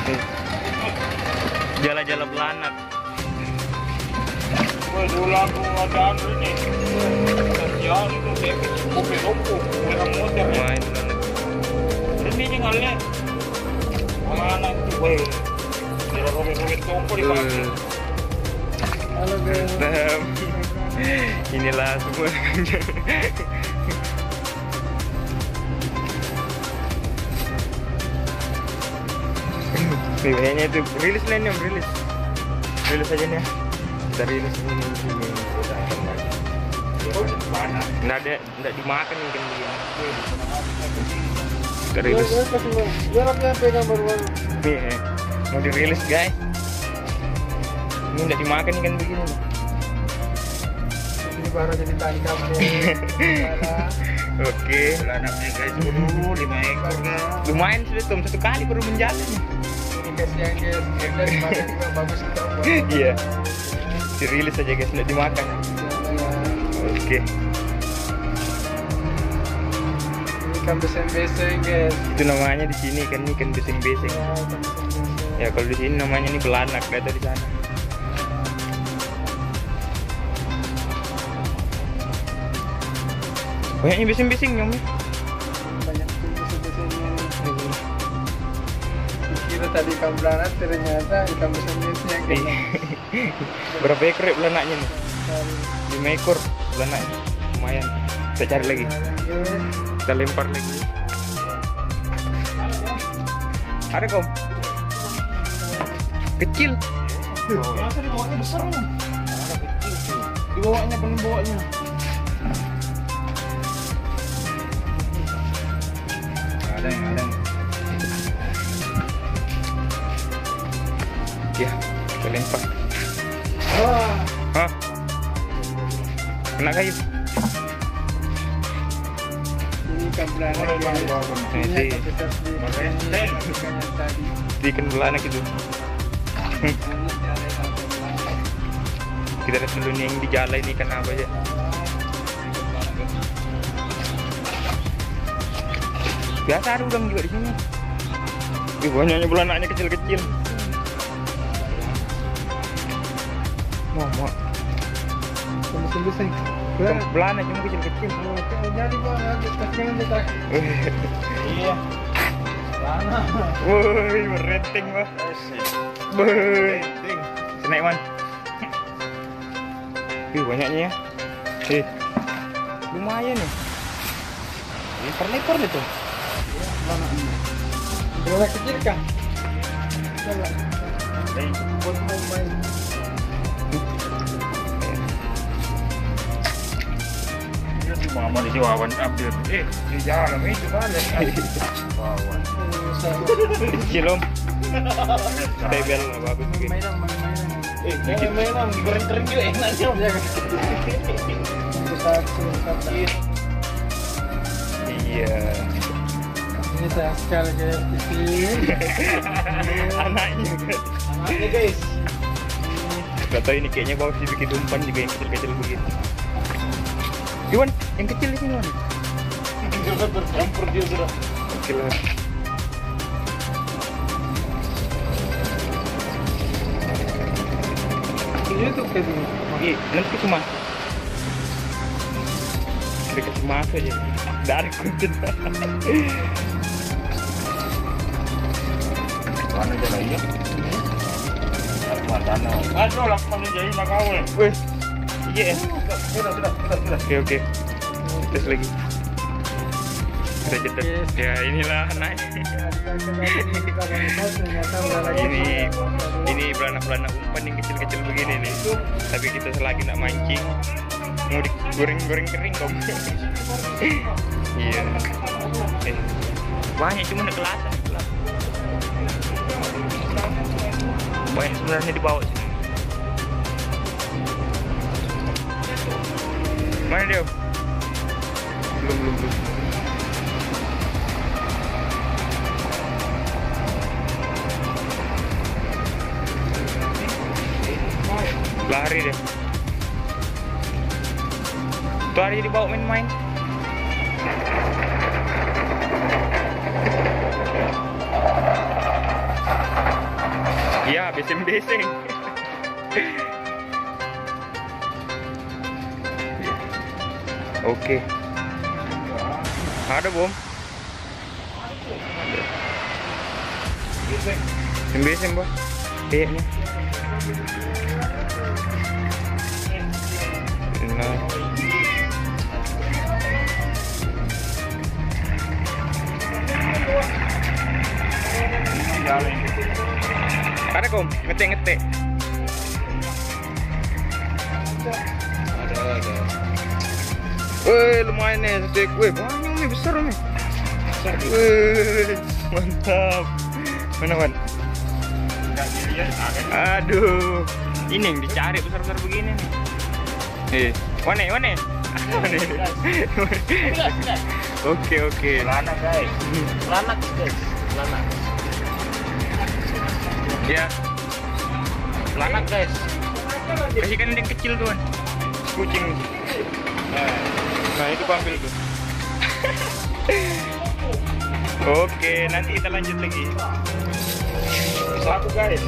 Jala-jala belanak. Dulu aku ada ini. Kasihan itu dia kopi lumpuh, orang motor. Main belanak. Ini tinggalnya. Mana tuh, weh. Dia robek-robek toko di bawah. Halo guys. Inilah semua. Kayaknya itu rilis lah nih, rilis aja nih ya. Kita rilis ini. Nggak dimakan mungkin begini. Kita rilis. Biar apa yang pegang baru-baru. Nih, mau dirilis guys. Ini nggak dimakan ikan begini. Ini baru jadi tali kamu. Oke. Belanaknya guys, dulu 5 ekor kan. Lumayan sudah Tom, 1 kali baru menjalan. Ini kasihan guys, dari makan juga bagus kita. Iya. Dirilis aja guys, nggak dimakan. Oke. Ikan beseng-beseng guys. Itu namanya di sini kan ikan beseng-beseng. Ya kalau di sini namanya ini belanak, kata di sana. Banyaknya beseng-beseng nyom. Banyak beseng-besengnya. Kira tadi ikan belanak, ternyata ikan beseng-beseng guys. Berapa ekor ya belanaknya nih? 5 ekor belanaknya. Lumayan. Kita cari lagi. Kita lempar lagi. Ada kom? Kecil. Masa di bawahnya besar loh. Di bawahnya, belum bawahnya. Ada. Ya, kita lempar. Wah. Hah? Kena kayu. Ini ikan belanak guys. Ini Ini besar di ikan yang tadi. ikan belanak itu. Kita lihat dulu nih yang di jala ini ikan apa aja. Biasa ada udang juga di sini. Ih, banyaknya belanaknya kecil-kecil. Mau. Beseng-beseng. Belanak cuma kecil-kecil. Jadi bang, kasihan kita. Iya. Mana? Woi, merenting mah. Woi, snack man. Ih, banyaknya ya. Lumayan nih. Leper-leper itu. Belanak kecil kah? Coba. Buat mau main. Mama di Wawan update. Di jalan itu balik. Wawan. Kecil om. Tebel bagus gitu. Mainan. Mainan digoreng kering juga enaknya. Besar. Iya. Ini sayang sekali guys. Anaknya kan. Anaknya guys. Gak tau ini kayaknya bawa sih bikin umpan juga yang kecil-kecil begini. Iwan, yang kecil di sini Wan. Sudah bercampur dia sudah. Oke lah. YouTube kan ini. Iya, nanti cuma dikasih masuk aja. Dari konten. Mana jalan ya? Mana? Aduh, lakukan jadi nak awal. Wih, iya. Sudah. Oke. Tes lagi. Kita cetak. Ya inilah anaknya. Ini belanak-belanak umpan yang kecil-kecil begini nih. Tapi kita selagi nak mancing, mau digoreng-goreng kering kok. Iya. Banyak cuma ada kelatan. Banyak sebenarnya di bawah sini. Mana dia? Belum. Lari deh. Tuh hari dibawa main-main. Iya, bising-bising. Oke. Ada bom. Bising bos. Kayaknya. Nah. Ada kom, ngetek. Ada. Wih, lumayan nih, steak. Wih, banyak nih, besar nih. Wih, mantap. Mana Wan? Aduh, ini yang dicari besar-besar begini nih. Wane. Oke. Lanak guys. Ya, Lanak guys. kasihkan yang kecil tuan. Kucing. Nah, itu gua ambil tuh. Oke, nanti kita lanjut lagi. Satu guys.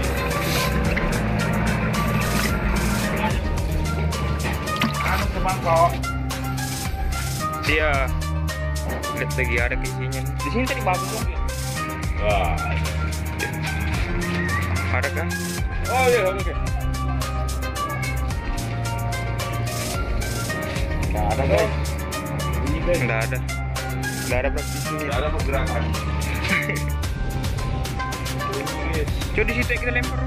Anu teman kok. Dia lihat lagi ada isinya. Di sini tadi bagus kan? Wah. Ada kah? Oh iya, oke. Nggak ada guys. Ini guys. Nggak ada berarti di sini. Nggak ada pergerakan. Coba di situ kita lempar.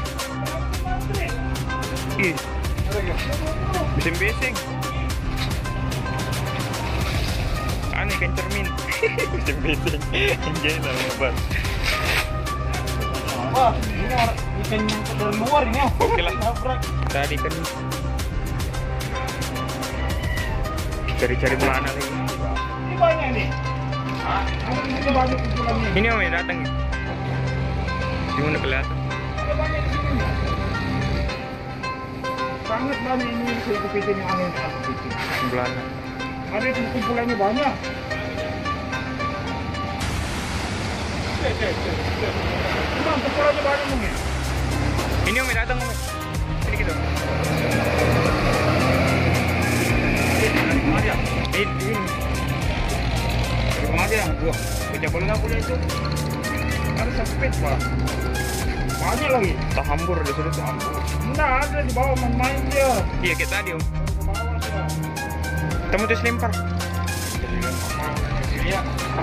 Ih, bising-bising. Aneh kan cermin. Bising-bising. Anjay lah hebat. Wah, ini orang ikan yang dari luar ini. Oke lah. Nabrak. Tadi kan cari-cari mana lagi. Ini banyak nih. Ini banyak kumpulannya. Ini om yang datang. Gimana kelihatan? Ada banyak di sini. Sangat banyak ini saya kepiting yang aneh aku kepiting. Belanda. Ada kumpulannya banyak. Bang, kumpulannya banyak mungkin. Ini om yang datang om. Ini gitu. Ini. Kemana ya? Gua coba nggak punya itu. Ada sempit pak. Banyak lagi. Tak hambur di situ tuh hambur. Enggak ada di bawah main dia. Iya kayak tadi om. Ke bawah dia. Kamu terus lempar. Iya.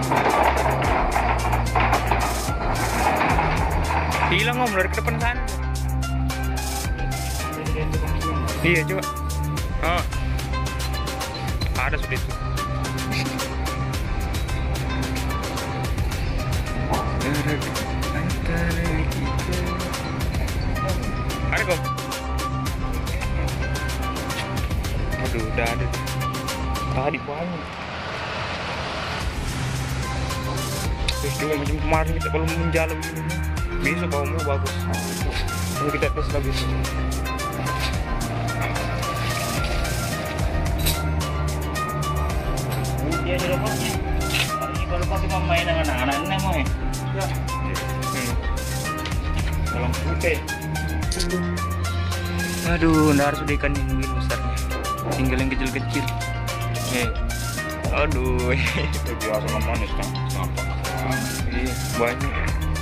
Hilang om dari ke depan sana. Iya coba. Oh. Ada sudah itu. Ada kok. Aduh, udah ada. Tadi banyak. Terus juga macam kemarin kita kalau menjalan begini, besok baunya bagus. Ini kita tes lagi. Dia di rumahnya. Ini kalau pakai main dengan anak-anak ini mau ya. Kalau putih. Aduh, nggak harus udah ikan yang begini besarnya. Tinggal yang kecil-kecil. Aduh. Itu biasa manis kan. Nampak. Iya, banyak.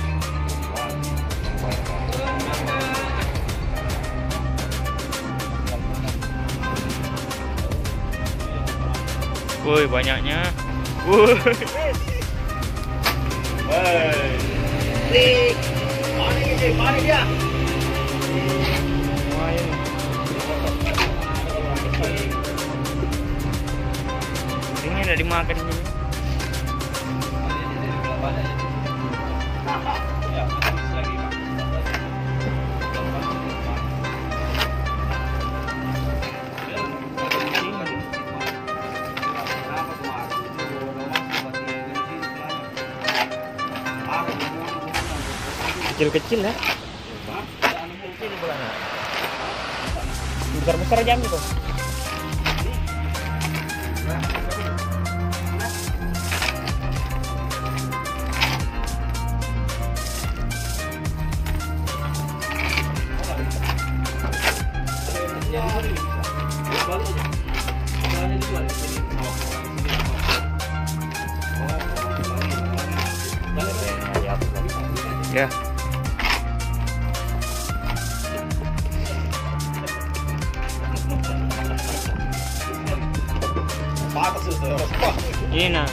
Woi, banyaknya. Woi. Mana dia? Lumayan. Ini udah dimakan ini. Kecil-kecil ya. Besar-besar jam itu. Ya. Ini nah.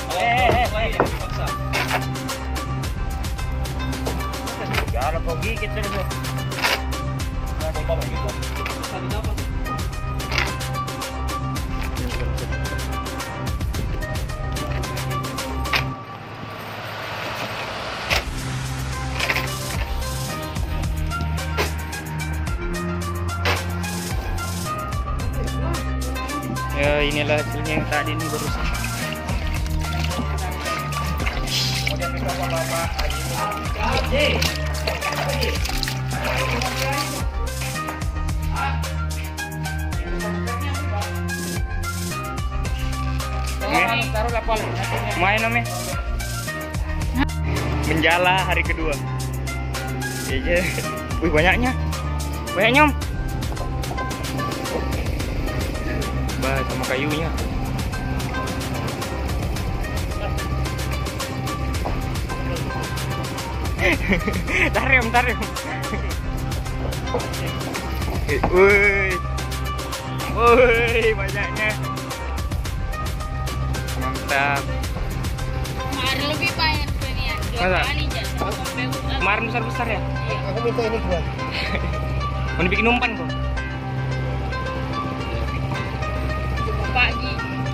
Jangan kau gigit terus. Ya, inilah hasilnya yang tadi ini barusan. Kemudian kita bawa taruh lapal. Main namanya. Menjala hari kedua. Iya. Wih, banyaknya. Banyak nyom. Bah, sama kayunya. Tarim. Wih. Wih, banyaknya. Mantap. Kemarin lebih banyak penian. Masa? Kemarin Kemarin besar-besar ya? Aku minta ini buat. Mau dibikin umpan kok? pagi.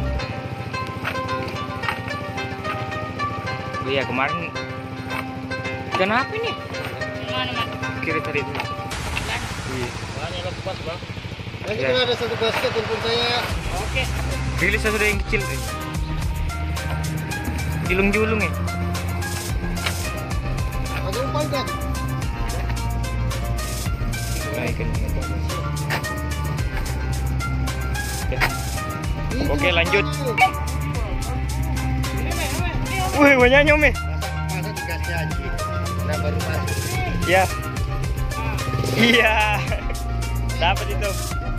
Oh iya, kemarin ikan apa ini? Mana mas? Kiri tadi itu. Iya. Banyak lepas bang. Nanti Ya. kan ada satu basket telepon saya. Oke. Rilis sudah yang kecil. Julung-julung ya. Ada umpan kan? Nah, ikan ini. Ya. Ini Oke, cuma lanjut. kepala. Wih, banyak nyom ya. Masa dikasih aja. Nah baru masuk. Ya. Iya. Dapat itu.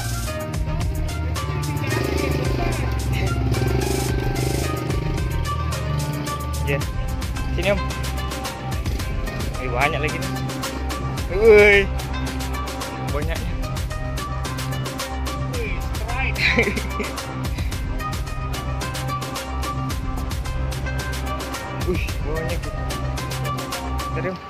Ya. Sini Om. Wih, banyak lagi nih. Wih. Banyaknya. Wih, banyak gitu. Tadi Om.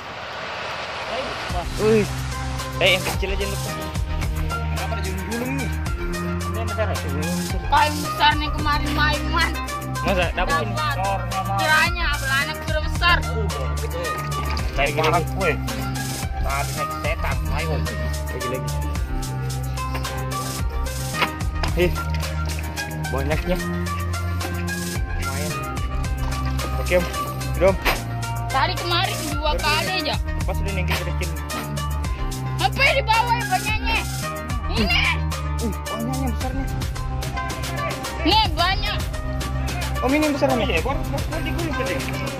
Wih. Yang kecil aja lupa. Kenapa ada julung nih? Ini besar ya? Paling besar nih kemarin Maiman. Masa dapat ini? Dapat. Kiranya anak sudah besar. Kayak gini Parah lagi. gue. Tadi naik setan, ayo. Lagi. Banyaknya. Lumayan. Oke Om. Udah Om. Tadi kemarin 2 kali aja. Pas udah yang kecil. Apa yang di bawah ya banyaknya? Ini. Banyaknya besarnya. Nih banyak. Om ini yang besarnya. Iya, baru digulung tadi.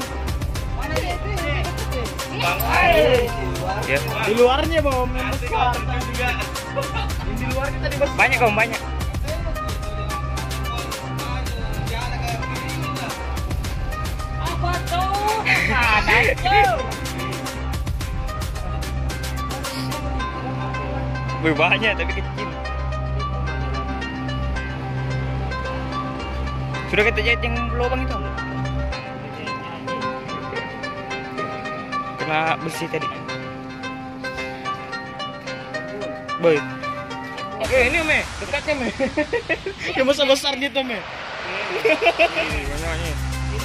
Ya. Di luarnya bang, besar. Di luarnya tadi bos. Banyak Om, banyak. Apa tuh? Ada tuh. Wih, banyak tapi kecil. Sudah kita jahit yang lubang itu? Kena besi tadi. Boy. Oke ini me, dekatnya me. Yang besar-besar gitu me. Banyaknya.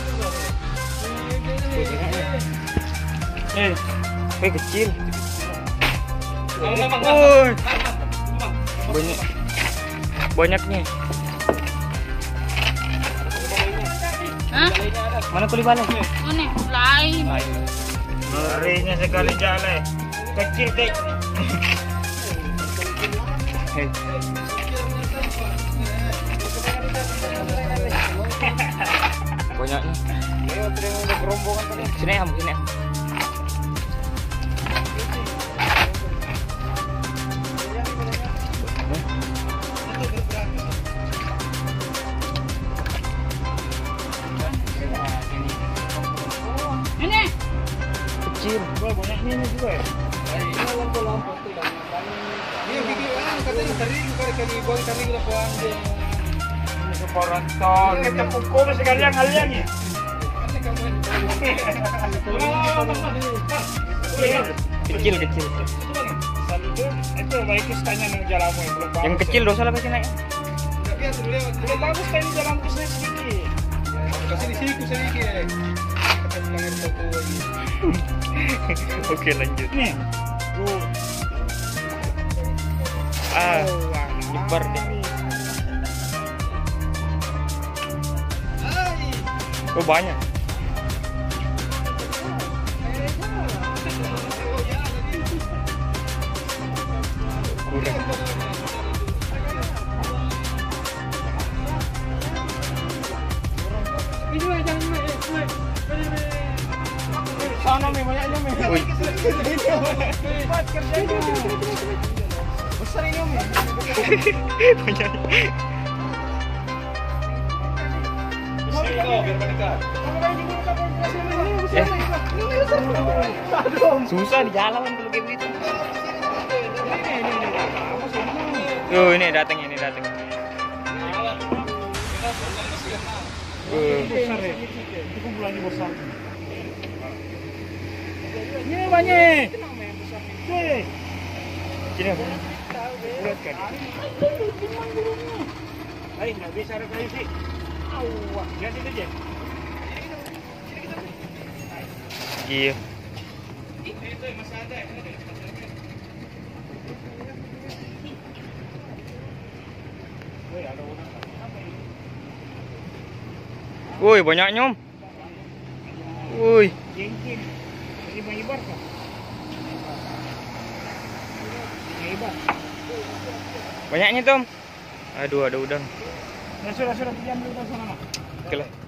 Wih, kecil. Wih. Banyak. Banyaknya. Hah? Mana kuli balai? Mana? Lain. Ngerinya sekali jalan. Kecil deh. Hei. Banyaknya. Sini Am, sini Am. ya. Iya video katanya tadi kali buang kami udah buang dia. Ini separan tol. Kita pukul sekalian kalian ya. Kecil. Itu baik tanya nang jalanmu yang belum bagus. Yang kecil dosa lah kasih naik. Enggak biasa lewat. Belum bagus tanya jalan kesini sedikit. Kasih di siku sedikit. Kata pelanggan toko lagi. Oke lanjut. Nih. Tuh. Nyebar deh. Oh banyak. Kurang. Sana nih banyaknya nih. Wih. Cepat kerjanya. Besar ini nih. Banyak. Biar mendekat. Susah di jalan kalau kayak begitu. Tuh ini datang. Besar ya. Itu kumpulannya besar. Ini banyak. Nih. Sini. Berat kan? Ayo, nggak bisa ada kayu sih. Awak, lihat itu aja. Iya. Woi, banyak nyom. Woi. Jengking. Ini mengibar kah? Mengibar. Banyaknya, Tom. Aduh, ada udang. Sudah, diam dulu sana. Oke lah.